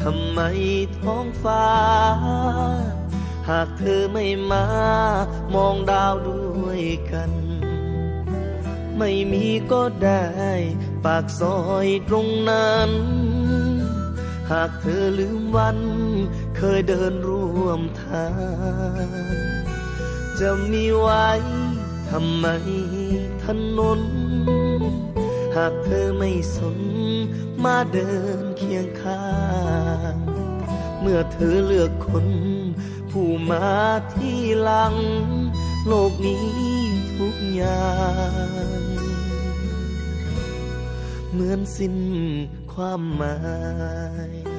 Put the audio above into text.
ำไมท้องฟ้าหากเธอไม่มามองดาวด้วยกันไม่มีก็ได้ปากซอยตรงนั้นหากเธอลืมวันเคยเดินร่วมทางจะมีไว้ทำไมถนนหากเธอไม่สนมาเดินเคียงข้างเมื่อเธอเลือกคนผู้มาที่หลังโลกนี้ทุกอย่างเหมือนสิ้นความหมาย